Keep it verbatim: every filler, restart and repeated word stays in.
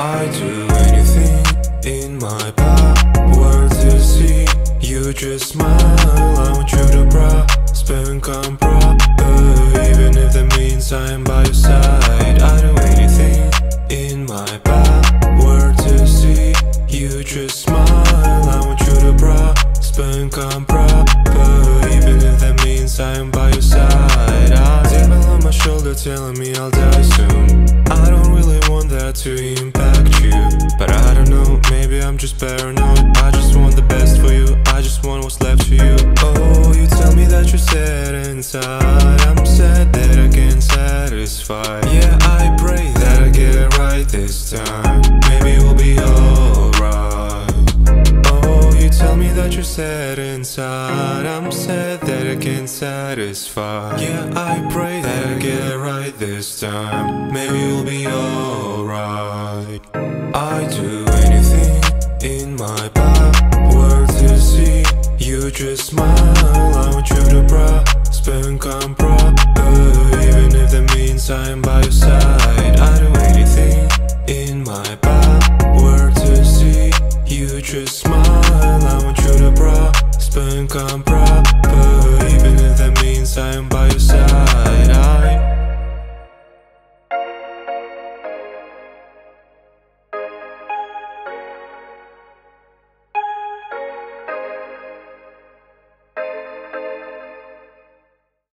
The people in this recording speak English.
I'd do anything in my power to see you just smile. I want you to prosper and come proper, even if that means I'm by your side. I'd do anything in my power to see you just smile. I want you to prosper and come proper, even if that means I'm by your side. I devil on my shoulder telling me I'll die soon. I don't really want that to impact you, but I don't know, maybe I'm just paranoid. I just want the best for you, I just want what's left for you. Oh, you tell me that you're sad inside. I'm sad that I can't satisfy. Yeah, I pray that I get it right this time. Maybe we'll be alright. Oh, you tell me that you're sad inside. I'm sad that I can't satisfy. Yeah, I pray that I get it right this time. Maybe we'll be alright. I'd do anything in my power to see you just smile. I want you to prosper and come proper, even if that means I'm by your side. I do